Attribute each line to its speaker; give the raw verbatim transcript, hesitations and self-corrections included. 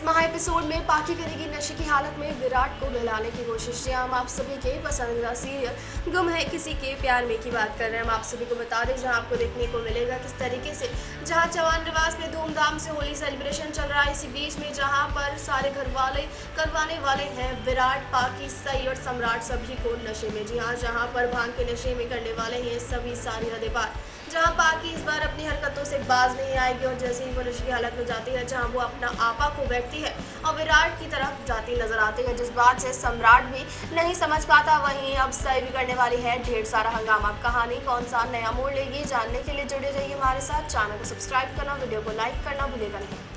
Speaker 1: महा एपिसोड में पाकी करेगी नशे की हालत में विराट को बहलाने की कोशिश। जी हम आप सभी के पसंदीदा सीरियल गुम है किसी के प्यार में की बात कर रहे हैं। हम आप सभी को बता दें जहां आपको देखने को मिलेगा किस तरीके से जहां चौहान निवास में धूमधाम से होली सेलिब्रेशन चल रहा है। इसी बीच में जहां पर सारे घर वाले करवाने वाले हैं विराट, पाकी, सई और सम्राट सभी को नशे में। जी हाँ, जहाँ पर भांग के नशे में करने वाले हैं सभी सारी हदें पार। जहाँ पाकी इस बार अपनी हरकतों से बाज नहीं आएगी और जैसे ही वो नशे की हालत में जाती है जहाँ वो अपना आपा को बैठती है और विराट की तरफ जाती नजर आती है, जिस बात से सम्राट भी नहीं समझ पाता। वहीं अब सई भी करने वाली है ढेर सारा हंगामा। कहानी कौन सा नया मोड़ लेगी, जानने के लिए जुड़े रहिए हमारे साथ। चैनल को सब्सक्राइब करना, वीडियो को लाइक करना भूलेगा नहीं।